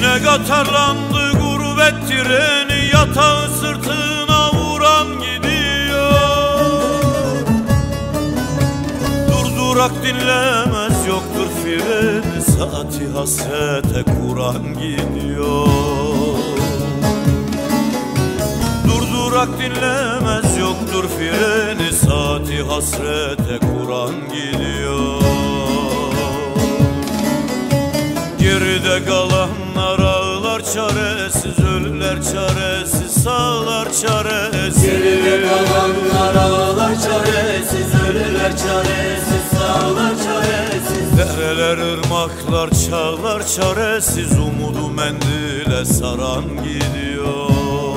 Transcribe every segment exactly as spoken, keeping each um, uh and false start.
Yine katarlandı gurbet treni, yatağı sırtına vuran gidiyor. Durdurak dinlemez yoktur freni, saati hasrete kuran gidiyor. Durdurak dinlemez yoktur freni, saati hasrete kuran gidiyor. Geride kalanlar ağlar çaresiz, ölüler çaresiz, sağlar çaresiz. Geride kalanlar ağlar çaresiz, ölüler çaresiz, sağlar çaresiz. Dereler, ırmaklar, çağlar çaresiz, umudu mendile saran gidiyor.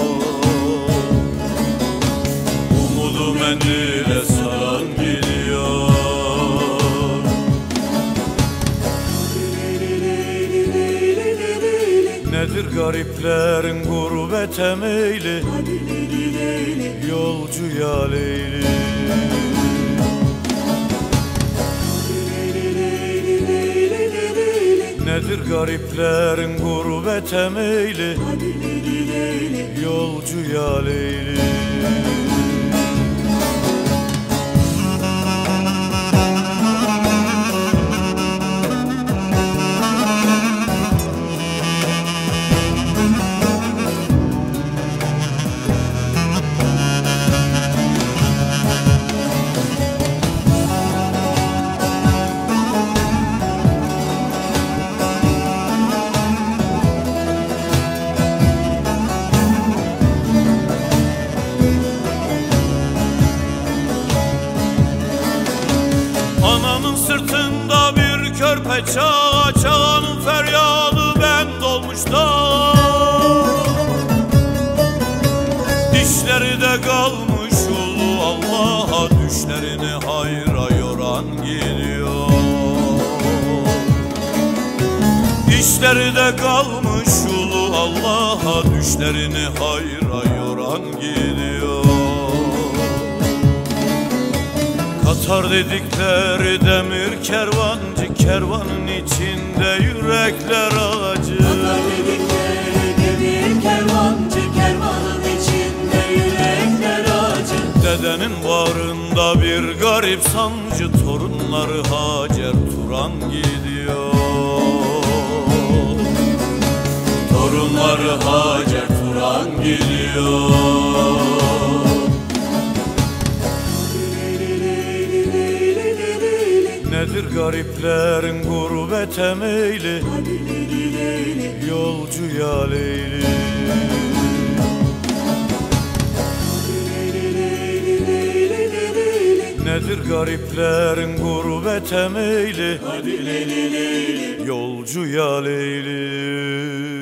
Umudu mendile saran gidiyor. Nedir gariplerin gurbete meyli, yolcuya leyli. Nedir gariplerin gurbete meyli, yolcuya leyli. Ananın sırtında bir körpe çağa, çağanın feryadı ben dolmuşta. Dişleri de kalmış ulu Allah'a, düşlerini hayra yoran gidiyor. Dişleri de kalmış ulu Allah'a, düşlerini hayra yoran gidiyor. Katar dedikleri demir kervancı, kervanın içinde yürekler acı. Katar dedikleri demir kervancı, kervanın içinde yürekler acı. Dedenin bağrında bir garip sancı, torunları Hacer Turan gidiyor. Torunları Hacer Turan gidiyor. Nedir gariplerin gurbete meyli, yolcuya leyli. Nedir gariplerin gurbete meyli, yolcuya leyli.